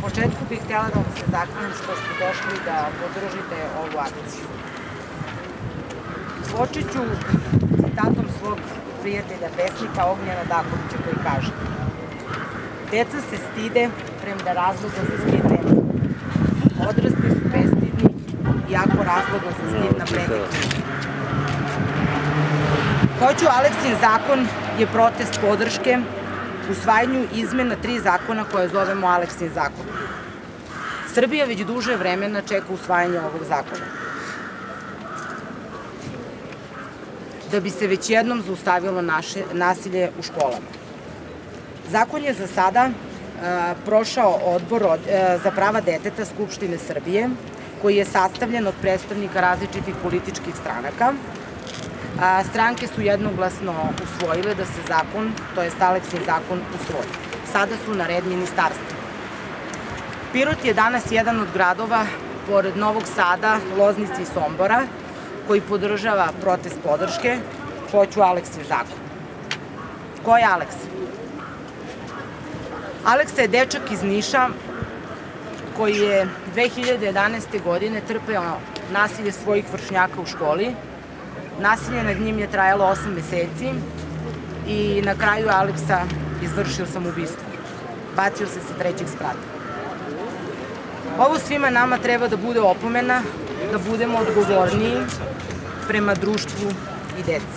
početku bih htjela da vam se zahvalim što ste došli da podržite ovu akciju. Počet ću citatom svog prijatelja, pesnika Ognjena Dakovića, koji kaže: "Deca se stide, premda razloga za stid nema. Odrasli su bestidni, iako razloga za stid na plenike." Hoću Aleksin zakon je protest podrške usvajanju izmena 3 zakona koje zovemo Aleksin zakon. Srbija već duže vremena čeka usvajanje ovog zakona, da bi se već jednom zaustavilo nasilje u školama. Zakon je za sada prošao Odbor za prava deteta Skupštine Srbije, koji je sastavljen od predstavnika različitih političkih stranaka. Stranke su jednoglasno usvojile da se zakon, to jest Aleksin zakon, usvoji. Sada su na red ministarstva. Pirot je danas jedan od gradova, pored Novog Sada, Loznice i Sombora, koji podržava protest podrške. Hoću Aleksin zakon. Ko je Aleksa? Aleksa je dečak iz Niša koji je 2011. godine trpeo nasilje svojih vršnjaka u školi. Nasilje nad njim je trajalo 8 meseci i na kraju Aleksa izvršio samoubistvo. Bacio se sa 3. sprata. Ovo svima nama treba da bude opomena, da budemo odgovorniji prema društvu i deci.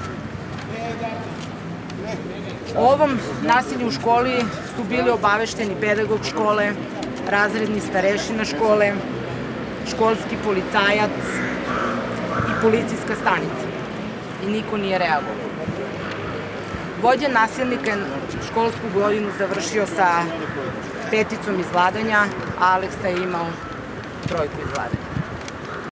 O ovom nasilju u školi su bili obavešteni pedagog škole, razredni starešina škole, školski policajac i policijska stanica. I niko nije reagovao. Vođa nasilnika je školsku godinu završio sa 5 izvladanja, a Aleksa je imao 3 izvladanja.